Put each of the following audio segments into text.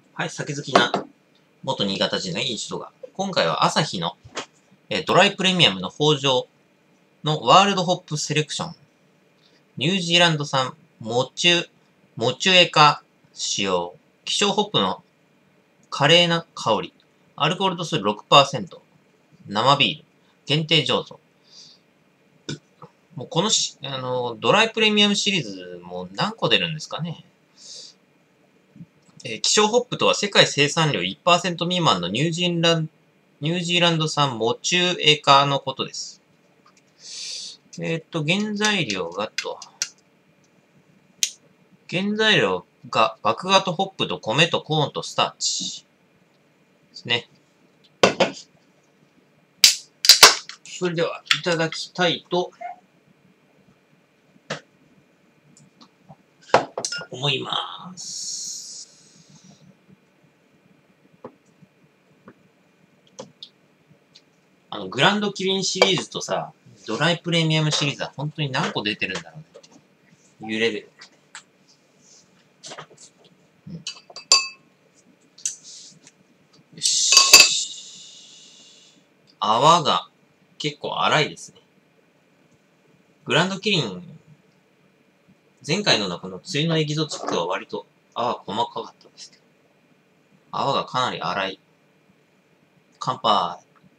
はい、酒好きな元新潟人のいい人が、今回はアサヒのドライプレミアムの豊穣のワールドホップセレクション、ニュージーランド産モチュエカ使用、希少ホップの華麗な香り、アルコール度数 6%、生ビール、限定醸造。もうこのドライプレミアムシリーズもう何個出るんですかね。希少ホップとは世界生産量 1% 未満のニュージーランド産モチュエカのことです。原材料が麦芽とホップと米とコーンとスターチですね。それではいただきたいと思います。グランドキリンシリーズとさ、ドライプレミアムシリーズは本当に何個出てるんだろうっていうレベル。よし。泡が結構粗いですね。グランドキリン、前回のこの梅雨のエキゾチックは割と泡細かかったんですけど、泡がかなり粗い。乾杯。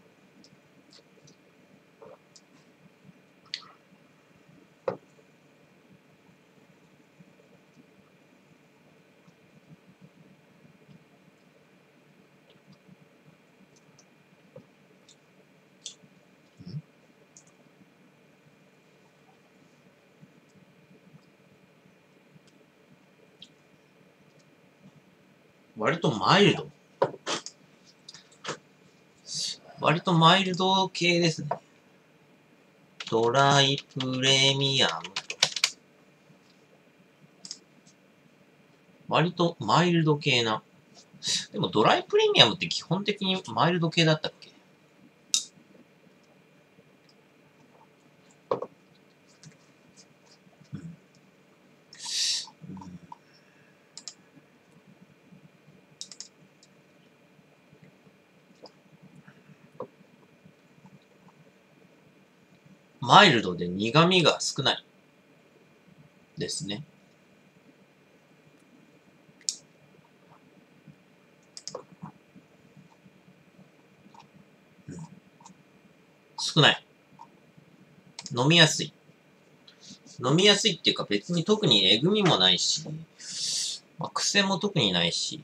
割とマイルド系ですね。ドライプレミアム。割とマイルド系な。でもドライプレミアムって基本的にマイルド系だったっけ？マイルドで苦味が少ないですね。少ない。飲みやすい。飲みやすいっていうか別に特にえぐみもないし、癖も特にないし。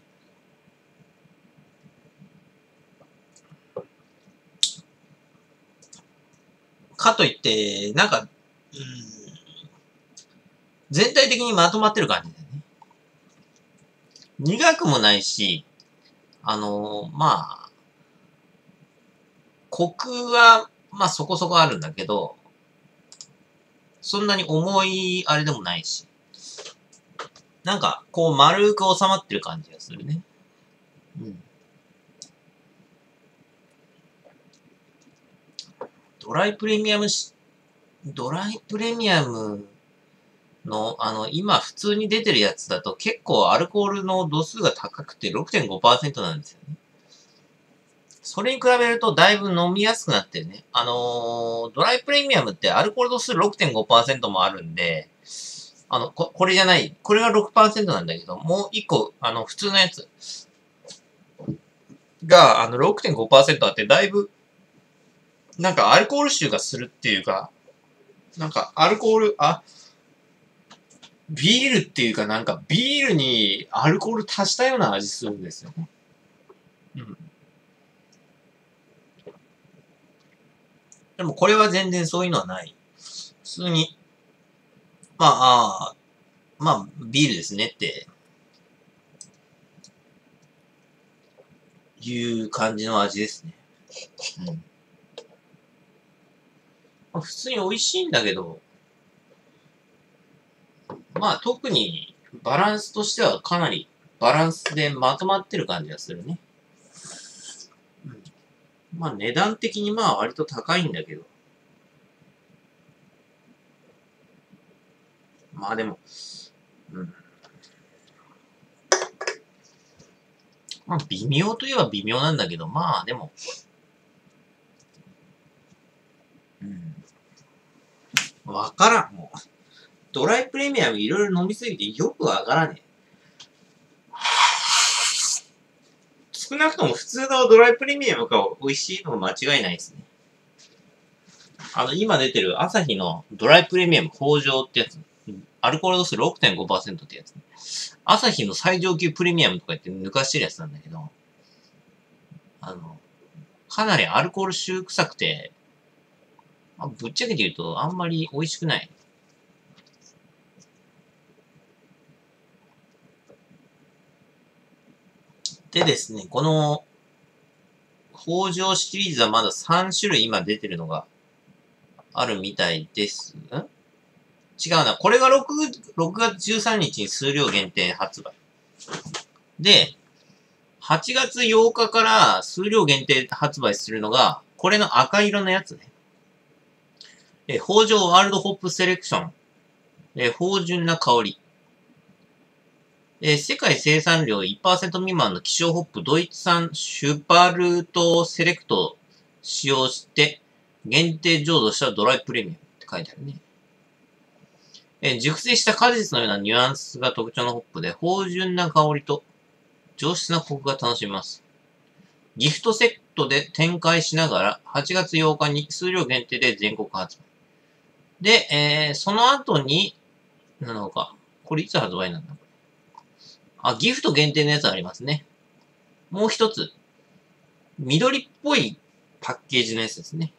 かといって、全体的にまとまってる感じだよね。苦くもないし、コクは、そこそこあるんだけど、そんなに重いあれでもないし、こう丸く収まってる感じがするね。うん。ドライプレミアムの、今普通に出てるやつだと結構アルコールの度数が高くて 6.5% なんですよね。それに比べるとだいぶ飲みやすくなってるね。ドライプレミアムってアルコール度数 6.5% もあるんで、これじゃない。これが 6% なんだけど、もう一個、普通のやつが、6.5% あって、だいぶ、アルコール臭がするっていうか、アルコール、ビールっていうかビールにアルコール足したような味するんですよね。うん。でもこれは全然そういうのはない。普通に、ビールですねっていう感じの味ですね。うん。普通に美味しいんだけど、特にバランスとしてはかなりバランスでまとまってる感じがするね。うん。値段的に割と高いんだけど。でも、うん。 まあ、微妙といえば微妙なんだけど、まあ、でも、わからん、もう。ドライプレミアムいろいろ飲みすぎてよくわからねえ。少なくとも普通のドライプレミアムが美味しいのは間違いないですね。今出てるアサヒのドライプレミアム豊穣ってやつ。アルコール度数 6.5% ってやつね。アサヒの最上級プレミアムとか言って抜かしてるやつなんだけど、かなりアルコール臭臭くて、ぶっちゃけて言うとあんまり美味しくない。でですね、この、豊穣シリーズはまだ3種類今出てるのがあるみたいです。違うな。これが6月13日に数量限定発売。で、8月8日から数量限定発売するのが、これの赤色のやつね。豊穣ワールドホップセレクション。芳醇な香り。世界生産量 1% 未満の希少ホップドイツ産シュパルトセレクトを使用して限定醸造したドライプレミアムって書いてあるね。熟成した果実のようなニュアンスが特徴のホップで芳醇な香りと上質なコクが楽しめます。ギフトセットで展開しながら8月8日に数量限定で全国発売。で、その後に、なのか、これいつ発売なんだギフト限定のやつありますね。もう一つ。緑っぽいパッケージのやつですね。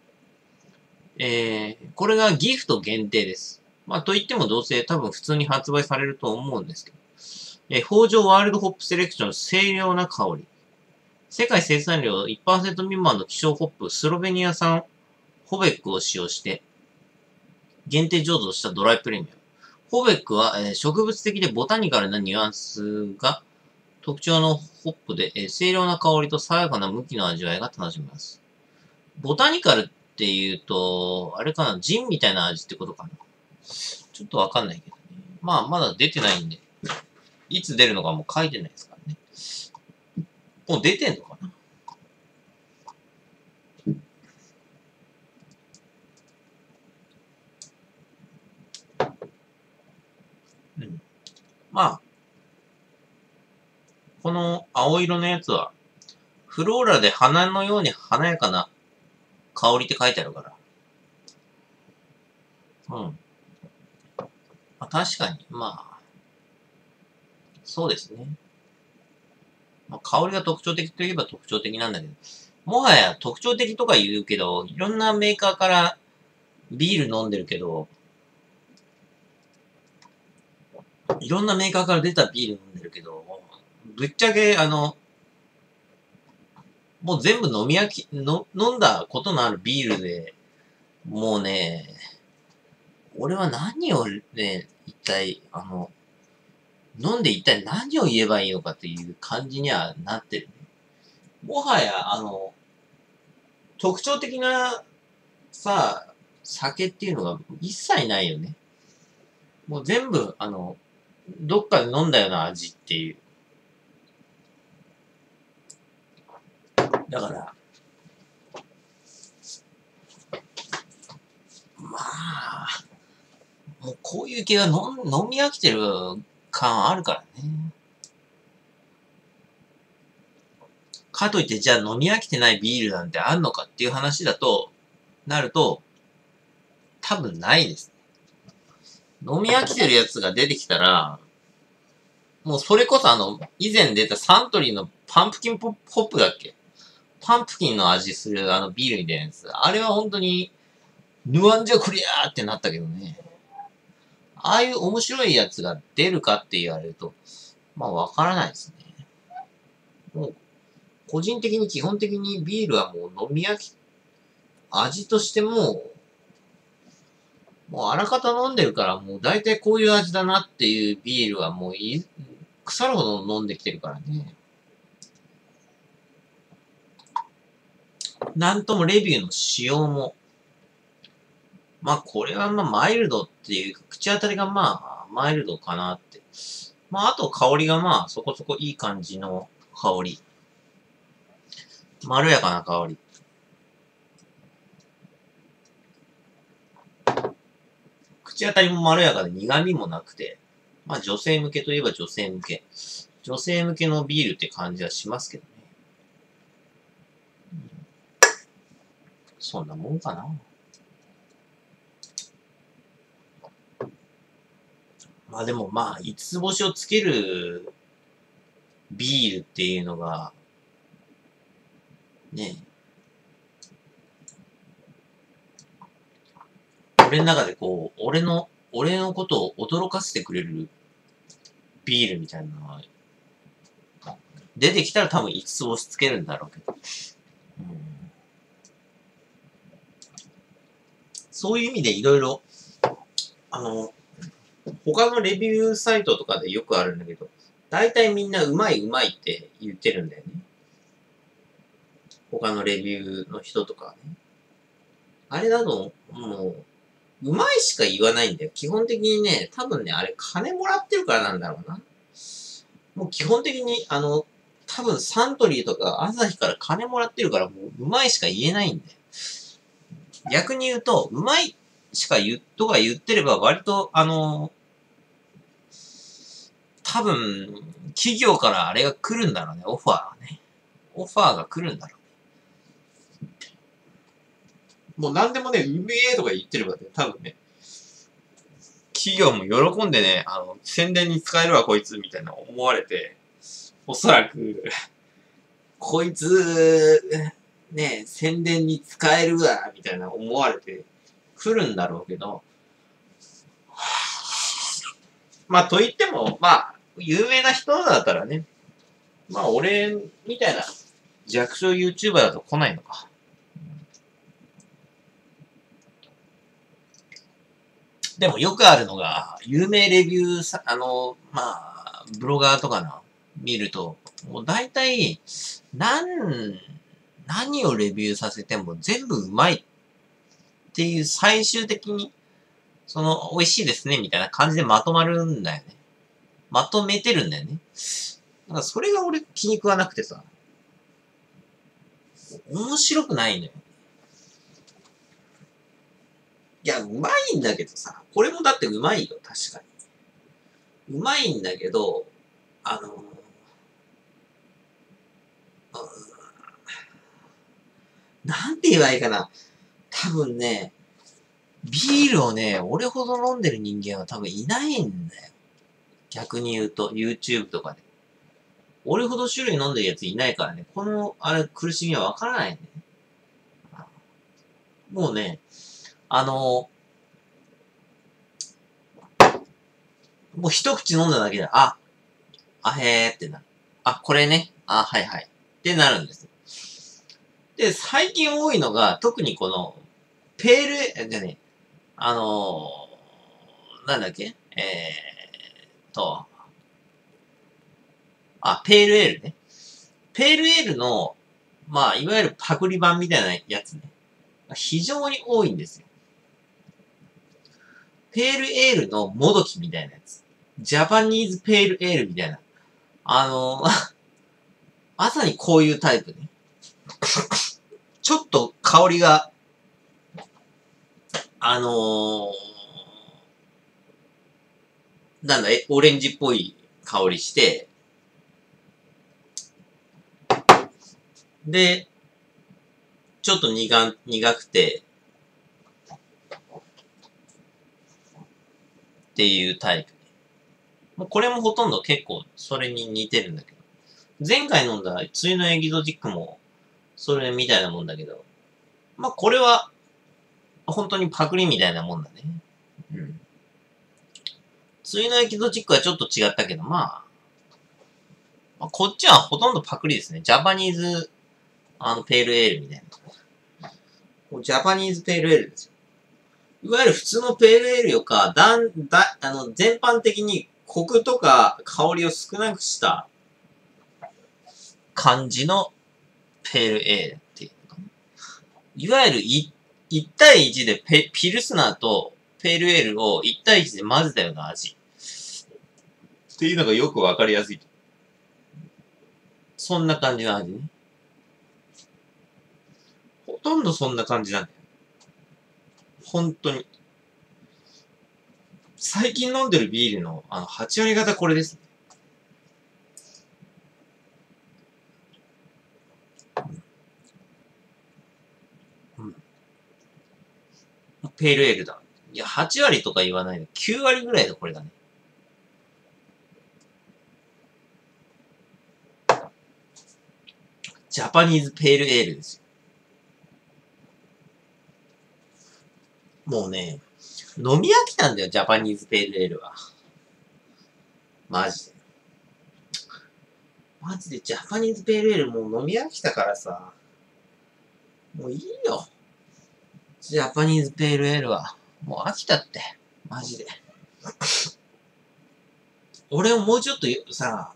これがギフト限定です。と言ってもどうせ多分普通に発売されると思うんですけど。豊穣ワールドホップセレクション清涼な香り。世界生産量 1% 未満の希少ホップ、スロベニア産ホベックを使用して、限定醸造したドライプレミアム。ホベックは、植物的でボタニカルなニュアンスが特徴のホップで、清涼な香りと爽やかな無機の味わいが楽しめます。ボタニカルって言うと、あれかな、ジンみたいな味ってことかな。ちょっとわかんないけどね。まだ出てないんで、いつ出るのかも書いてないですからね。もう出てんのかな。この青色のやつは、フローラで花のように華やかな香りって書いてあるから。確かに、そうですね。香りが特徴的といえば特徴的なんだけど、もはや特徴的とか言うけど、いろんなメーカーからビール飲んでるけど、いろんなメーカーから出たビール飲んでるけど、ぶっちゃけ、もう全部飲んだことのあるビールで、もうね、俺は何をね、一体何を言えばいいのかっていう感じにはなってるね。もはや、特徴的な、さ、酒っていうのが一切ないよね。もう全部、どっかで飲んだような味っていう。だから、もうこういう系は飲み飽きてる感あるからね。かといってじゃあ飲み飽きてないビールなんてあんのかっていう話だと、なると、多分ないです。飲み飽きてるやつが出てきたら、もうそれこそ以前出たサントリーのパンプキンホップだっけ、パンプキンの味するビールみたいなやつ。あれは本当に、ヌアンジャクリアーってなったけどね。ああいう面白いやつが出るかって言われると、わからないですね。もう、個人的に基本的にビールはもう飲み飽き、味としてもうあらかた飲んでるからもう大体こういう味だなっていうビールはもう腐るほど飲んできてるからね。なんともレビューの仕様も、これはマイルドっていう、口当たりがマイルドかなって。あと香りがそこそこいい感じの香り。まろやかな香り。口当たりもまろやかで苦味もなくて、まあ女性向けといえば女性向け。女性向けのビールって感じはしますけどね。そんなもんかな。まあでもまあ、五つ星をつけるビールっていうのが、ね、俺の中でこう、俺のことを驚かせてくれるビールみたいなのが、出てきたら多分五つ星つけるんだろうけど。そういう意味でいろいろ、他のレビューサイトとかでよくあるんだけど、大体みんなうまいうまいって言ってるんだよね。他のレビューの人とかね。あれだと、もう、うまいしか言わないんだよ。基本的にね、多分ね、あれ金もらってるからなんだろうな。もう基本的に、多分サントリーとかアサヒから金もらってるから、もううまいしか言えないんだよ。逆に言うと、うまいしか言ってれば、割と、多分、企業からあれが来るんだろうね、オファーがね。オファーが来るんだろうね。もう何でもね、うめえとか言ってればね、多分ね、企業も喜んでね、宣伝に使えるわ、こいつ、みたいな思われて、おそらく、こいつ、ね、宣伝に使えるわ、みたいな思われて来るんだろうけど、まあ、と言っても、まあ、有名な人だったらね、まあ、俺みたいな弱小 YouTuber だと来ないのか。でもよくあるのが、有名レビューさ、まあ、ブロガーとかの見ると、もう大体、何をレビューさせても全部うまいっていう最終的に、美味しいですねみたいな感じでまとまるんだよね。まとめてるんだよね。だからそれが俺気に食わなくてさ、面白くないのよ。いや、うまいんだけどさ、これもだってうまいよ、確かに。うまいんだけど、なんて言えばいいかな。多分ね、ビールをね、俺ほど飲んでる人間は多分いないんだよ。逆に言うと、YouTube とかで。俺ほど種類飲んでるやついないからね、苦しみはわからないんだよね。もうね、もう一口飲んだだけで、へーってなる。これね。はいはい。ってなるんです。で、最近多いのが、特にこの、ペール、じゃね、なんだっけペールエールね。ペールエールの、まあ、いわゆるパクリ版みたいなやつね。非常に多いんですよ。ペールエールのもどきみたいなやつ。ジャパニーズペールエールみたいな。まさにこういうタイプね。ちょっと香りが、オレンジっぽい香りして、で、ちょっと苦くて、っていうタイプ。もうこれもほとんど結構それに似てるんだけど。前回飲んだ梅雨のエキゾチックもそれみたいなもんだけど。まあこれは本当にパクリみたいなもんだね。うん。梅雨のエキゾチックはちょっと違ったけど、まあこっちはほとんどパクリですね。ジャパニーズ、ペールエールみたいな。ジャパニーズペールエールですよ。いわゆる普通のペールエールよか、全般的にコクとか香りを少なくした感じのペールエールっていうか、いわゆる1対1でピルスナーとペールエールを1対1で混ぜたような味。っていうのがよくわかりやすい。 そんな感じの味ね。ほとんどそんな感じなんだよ。本当に。最近飲んでるビールの、8割方これです。ペールエールだ。いや、8割とか言わないで、9割ぐらいのこれだね。ジャパニーズペールエールですよ。もうね、飲み飽きたんだよ、ジャパニーズペールエールは。マジで。マジでジャパニーズペールエールもう飲み飽きたからさ。もういいよ。ジャパニーズペールエールは。もう飽きたって。マジで。俺をもうちょっとさ、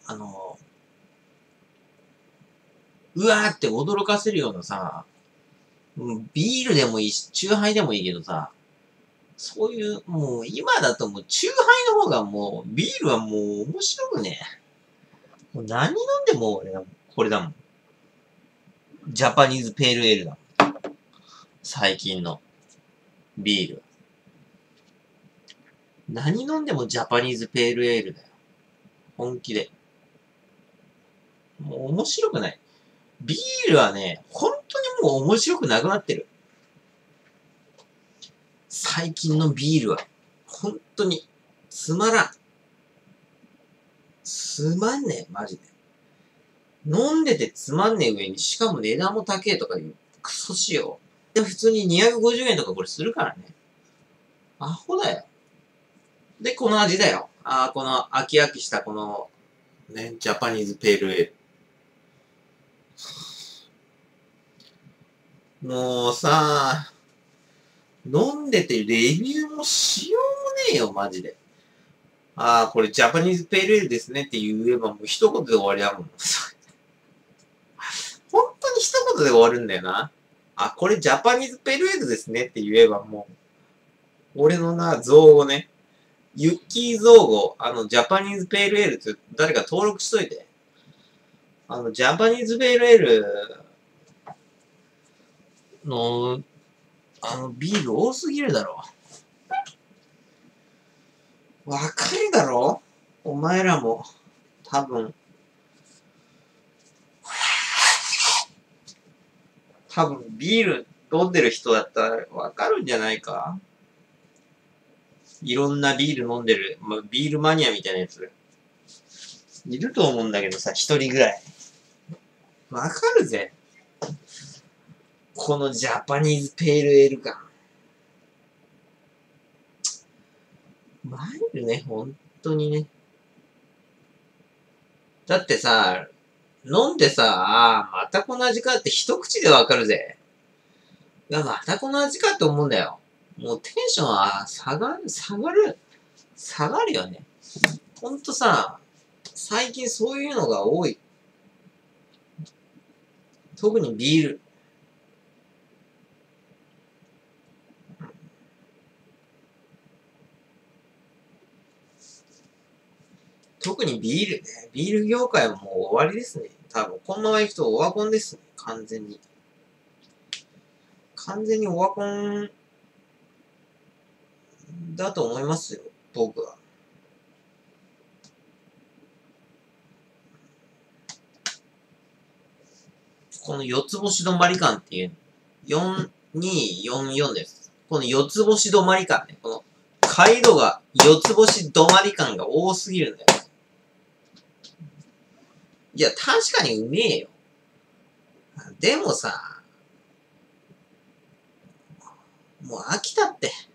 うわーって驚かせるようなさ、ビールでもいいし、チューハイでもいいけどさ、そういう、もう今だともうチューハイの方がもう、ビールはもう面白くね。もう何飲んでも俺これだもん。ジャパニーズペールエールだもん。最近のビール。何飲んでもジャパニーズペールエールだよ。本気で。もう面白くない。ビールはね、本当にもう面白くなくなってる。最近のビールは、本当に、つまらん。つまんねえ、マジで。飲んでてつまんねえ上に、しかも値段も高えとかいう、クソ仕様。で、普通に250円とかこれするからね。アホだよ。で、この味だよ。この飽き飽きしたこの、ね、ジャパニーズペールエール。もうさ、飲んでてレビューもしようもねえよ、マジで。これジャパニーズペールエールですねって言えばもう一言で終わりだもん。本当に一言で終わるんだよな。これジャパニーズペールエールですねって言えばもう、俺の造語ね。ユッキー造語、ジャパニーズペールエールって誰か登録しといて。ジャパニーズペールエールの、ビール多すぎるだろ。わかるだろお前らも。多分、ビール飲んでる人だったらわかるんじゃないか。いろんなビール飲んでる、ビールマニアみたいなやつ。いると思うんだけどさ、一人ぐらい。わかるぜ。このジャパニーズペールエール感。マイルね、本当にね。だってさ、飲んでさ、またこの味かって一口でわかるぜ。またこの味かって思うんだよ。もうテンションは下がるよね。ほんとさ、最近そういうのが多い。特にビール。特にビールね。ビール業界はもう終わりですね。多分、このまま行くとオワコンですね。完全に。完全にオワコンだと思いますよ。僕は。この四つ星止まり感っていう、4244です。この四つ星止まり感ね。この、回路が四つ星止まり感が多すぎるんだよ。いや、確かにうめえよ。でもさ、もう飽きたって。